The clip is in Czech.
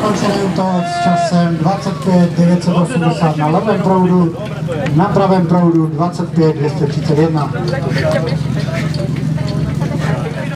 zakończyłem to z czasem 25 980 na lewym proudu, na prawym proudu 25 231.